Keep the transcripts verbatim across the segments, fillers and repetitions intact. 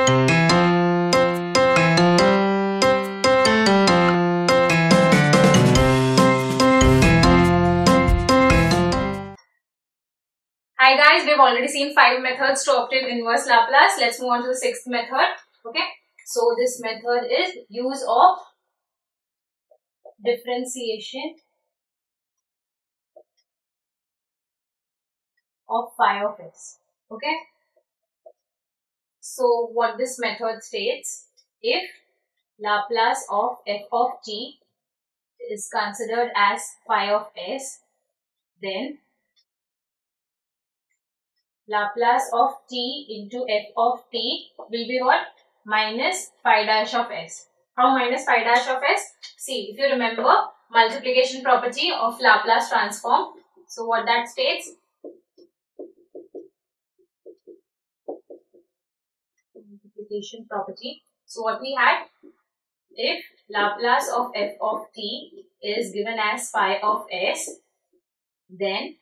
Hi guys, we've already seen five methods to obtain inverse Laplace. Let's move on to the sixth method. Okay, so this method is use of differentiation of phi of s. Okay, so what this method states, if Laplace of f of t is considered as phi of s, then Laplace of t into f of t will be what? Minus phi dash of s. How minus phi dash of s? See, if you remember multiplication property of Laplace transform. So what that states? Multiplication property. So what we had? If Laplace of f of t is given as phi of s, then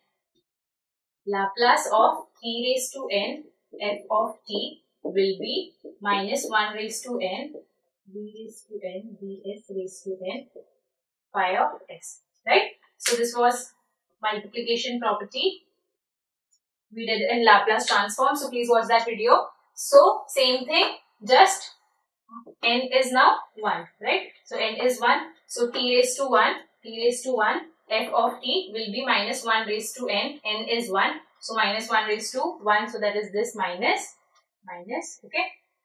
Laplace of t raised to n f of t will be minus one raised to n b raised to n ds raised to n phi of s. Right? So this was multiplication property we did in Laplace transform. So please watch that video. So same thing, just n is now one, right? So n is one. So t raised to one, t raised to one, f of t will be minus one raised to n, n is one. So minus one raised to one, so that is this minus, minus, okay,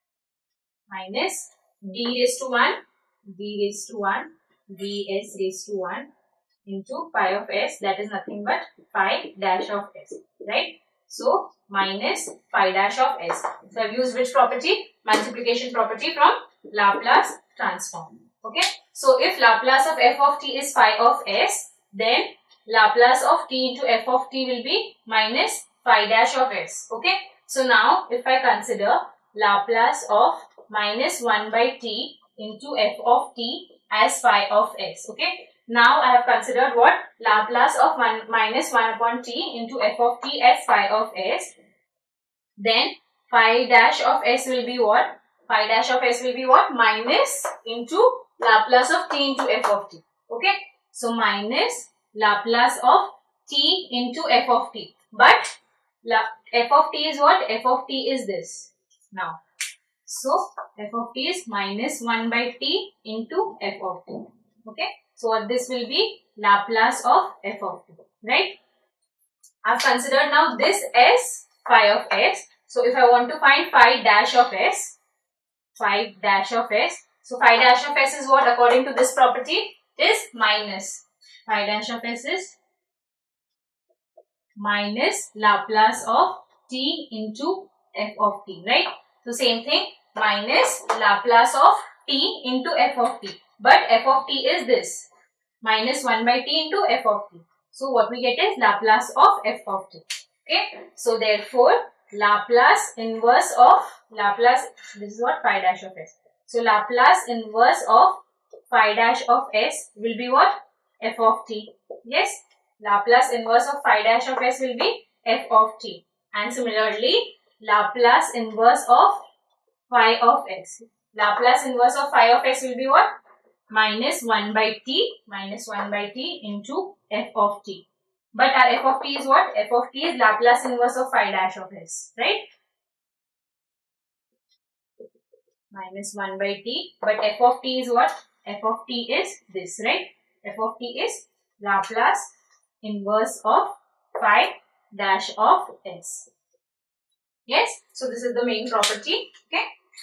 minus d raised to one, d raised to one, ds raised to one into phi of s, that is nothing but phi dash of s, right? So minus phi dash of s. So I have used which property? Multiplication property from Laplace transform. Okay. So if Laplace of f of t is phi of s, then Laplace of t into f of t will be minus phi dash of s. Okay. So now if I consider Laplace of minus one by t into f of t as phi of s. Okay. Now I have considered what? Laplace of one minus one upon t into f of t as phi of s. Then phi dash of s will be what? Phi dash of s will be what? Minus into Laplace of t into f of t. Okay. So minus Laplace of t into f of t. But la f of t is what? F of t is this. Now. So f of t is minus one by t into f of t. Okay. So what this will be? Laplace of f of t. Right. I have considered now this as phi of s. So if I want to find phi dash of s, phi dash of s. So phi dash of s is what according to this property? Is minus. Phi dash of s is minus Laplace of t into f of t, right? So same thing, minus Laplace of t into f of t. But f of t is this, minus one by t into f of t. So what we get is Laplace of f of t. Okay. So therefore, Laplace inverse of Laplace, this is what? Phi dash of s. So Laplace inverse of phi dash of s will be what? F of t. Yes. Laplace inverse of phi dash of s will be f of t. And similarly, Laplace inverse of phi of s. Laplace inverse of phi of s will be what? Minus one by t, minus one by t into f of t. But our f of t is what? F of t is Laplace inverse of phi dash of s, right? Minus one by t. But f of t is what? F of t is this, right? F of t is Laplace inverse of phi dash of s. Yes? So this is the main property. Okay?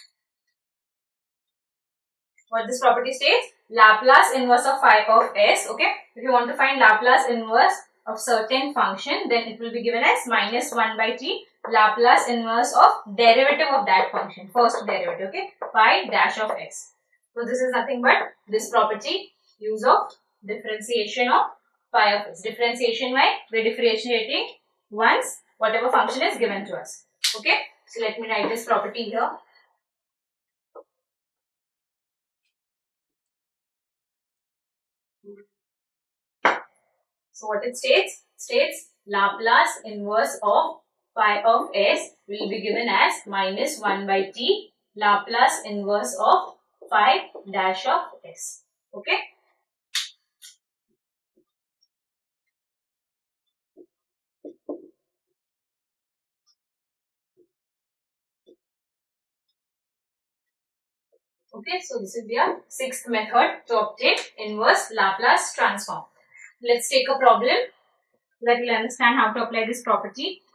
What this property states? Laplace inverse of phi of s. Okay? If you want to find Laplace inverse of certain function, then it will be given as minus one by t Laplace inverse of derivative of that function. First derivative. Okay? Phi dash of s. So this is nothing but this property, use of differentiation of phi of s. Differentiation by redifferentiating once whatever function is given to us. Okay? So let me write this property here. So what it states? States Laplace inverse of phi of s will be given as minus one by t Laplace inverse of phi dash of s. Okay. Okay, so this is the sixth method to obtain inverse Laplace transform. Let's take a problem so that we'll understand how to apply this property.